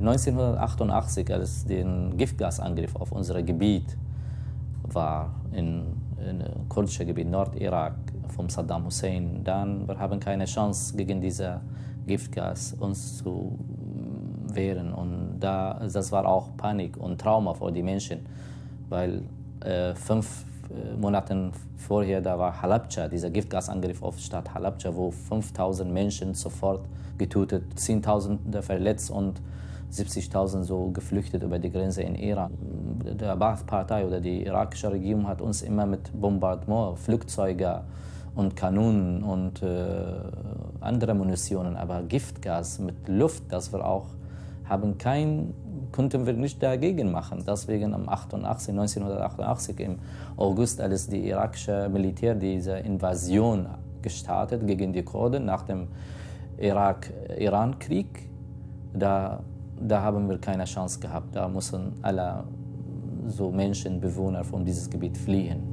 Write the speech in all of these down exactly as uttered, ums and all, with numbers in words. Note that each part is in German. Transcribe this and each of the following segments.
neunzehnhundertachtundachtzig, als der Giftgasangriff auf unser Gebiet war, in, in kurdische Gebiet, Nordirak, von Saddam Hussein, dann wir haben keine Chance gegen dieses Giftgas uns zu wehren. Und da, das war auch Panik und Trauma für die Menschen, weil äh, fünf äh, Monate vorher, da war Halabja, dieser Giftgasangriff auf Stadt Halabja, wo fünftausend Menschen sofort getötet, zehntausende verletzt und siebzigtausend so geflüchtet über die Grenze in Iran. Die Ba'ath-Partei oder die irakische Regierung hat uns immer mit Bombardement, Flugzeuge und Kanonen und äh, andere Munitionen, aber Giftgas mit Luft, das wir auch haben kein, konnten wir nicht dagegen machen. Deswegen am neunzehnhundertachtundachtzig im August, als die irakische Militär diese Invasion gestartet gegen die Kurden nach dem Irak-Iran-Krieg, da, da haben wir keine Chance gehabt. Da mussten alle so Menschen, Bewohner von diesem Gebiet fliehen.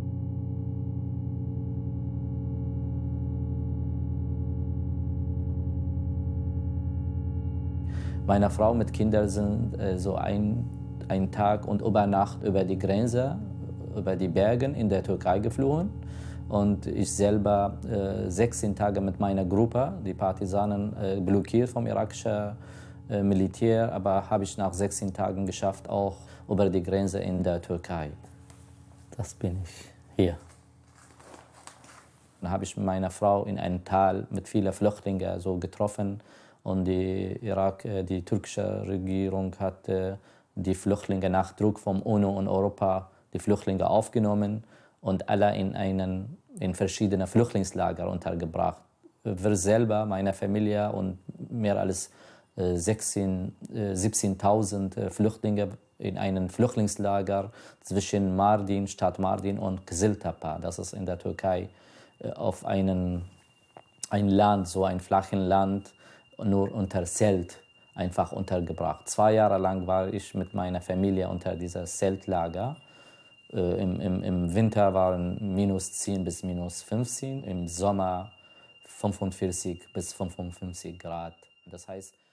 Meine Frau mit Kindern sind äh, so ein, ein Tag und über Nacht über die Grenze, über die Berge in der Türkei geflohen. Und ich selber äh, sechzehn Tage mit meiner Gruppe, die Partisanen, äh, blockiert vom irakischen äh, Militär. Aber habe ich nach sechzehn Tagen geschafft, auch über die Grenze in der Türkei. Das bin ich hier. Dann habe ich meine Frau in einem Tal mit vielen Flüchtlingen so getroffen. Und die, Irak, die türkische Regierung hat die Flüchtlinge nach Druck vom UNO und Europa die Flüchtlinge aufgenommen und alle in, einen, in verschiedene Flüchtlingslager untergebracht. Wir selber, meine Familie und mehr als siebzehntausend Flüchtlinge in einem Flüchtlingslager zwischen Mardin, Stadt Mardin und Kızıltepe. Das ist in der Türkei auf einen, ein Land, so ein flachen Land, nur unter Zelt einfach untergebracht. Zwei Jahre lang war ich mit meiner Familie unter dieser Zeltlager. Äh, im, im, Im Winter waren minus zehn bis minus fünfzehn, im Sommer fünfundvierzig bis fünfundfünfzig Grad. Das heißt,